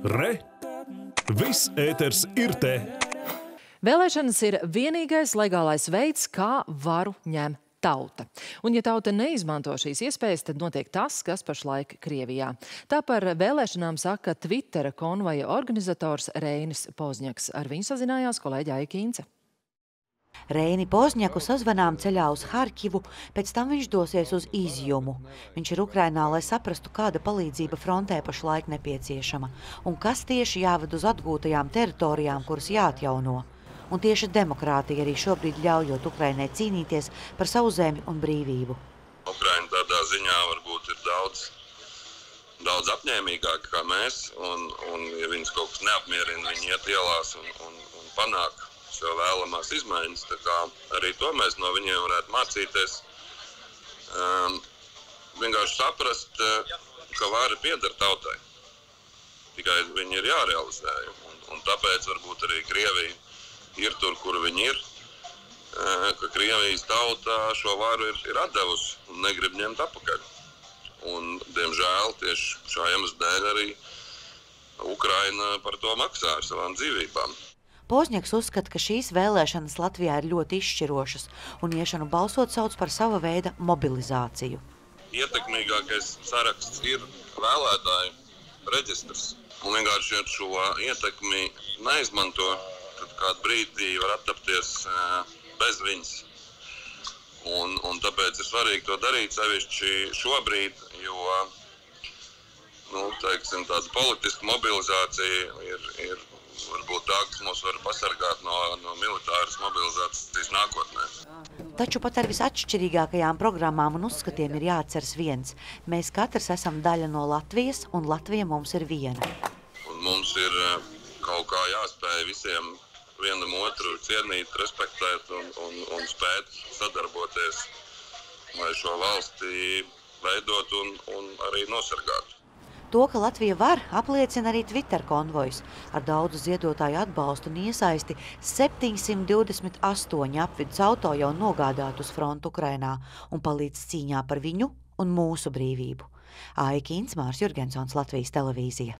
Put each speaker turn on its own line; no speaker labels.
Re! Viss ēters ir te!
Vēlēšanas ir vienīgais legālais veids, kā varu ņem tauta. Un ja tauta neizmanto šīs iespējas, tad notiek tas, kas pašlaik Krievijā. Tā par vēlēšanām saka Twittera konvoja organizators Reinis Pozņaks. Ar viņu sazinājās kolēģe Aija Kīnce.
Reini Pozņaku sazvanām ceļā uz Harkivu, pēc tam viņš dosies uz Izjumu. Viņš ir Ukrainā, lai saprastu, kāda palīdzība frontē pašlaik nepieciešama un kas tieši jāved uz atgūtajām teritorijām, kuras jāatjauno. Un tieši demokrātija arī šobrīd ļaujot Ukrainai cīnīties par savu zemi un brīvību.
Ukraina tādā ziņā varbūt ir daudz apņēmīgāka kā mēs, un ja viņus kaut kas neapmierina, viņi iet ielās un panāk sev vēlamās izmaiņas. Tā kā arī to mēs no viņiem varētu mācīties. Vienkārši saprast, ka vara pieder tautai. Tikai viņi ir jārealizē. Un tāpēc varbūt arī Krievija ir tur, kur viņi ir. Ka Krievijas tauta šo varu ir atdevusi un negrib ņemt atpakaļ. Un, diemžēl, tieši šā iemesla dēļ arī Ukraina par to maksā ar savām dzīvībām.
Pozņaks uzskata, ka šīs vēlēšanas Latvijā ir ļoti izšķirošas un iešanu balsot sauc par sava veida mobilizāciju.
Ietekmīgākais saraksts ir vēlētāju reģistrs. Un vienkārši, ja šo ietekmi neizmanto, tad kādu brīdī var attapties bez viņas. Un tāpēc ir svarīgi to darīt, sevišķi šobrīd, jo tāda politiska mobilizācija ir varbūt tā, kas mūs var pasargāt no militāras mobilizācijas nākotnē.
Taču pat ar visatšķirīgākajām programmām un uzskatiem ir jāatceras viens. Mēs katrs esam daļa no Latvijas, un Latvija mums ir viena.
Un mums ir kaut kā jāspēj visiem vienam otru cienīt, respektēt un spēt sadarboties, lai šo valsti veidot un arī nosargāt.
To, ka Latvija var, apliecina arī Twitter konvojs. Ar daudzu ziedotāju atbalstu un iesaisti 728 apvidus auto jau nogādāt uz frontu Ukrainā un palīdz cīņā par viņu un mūsu brīvību. Aija Kīnce, Mārs Jurgensons, Latvijas televīzija.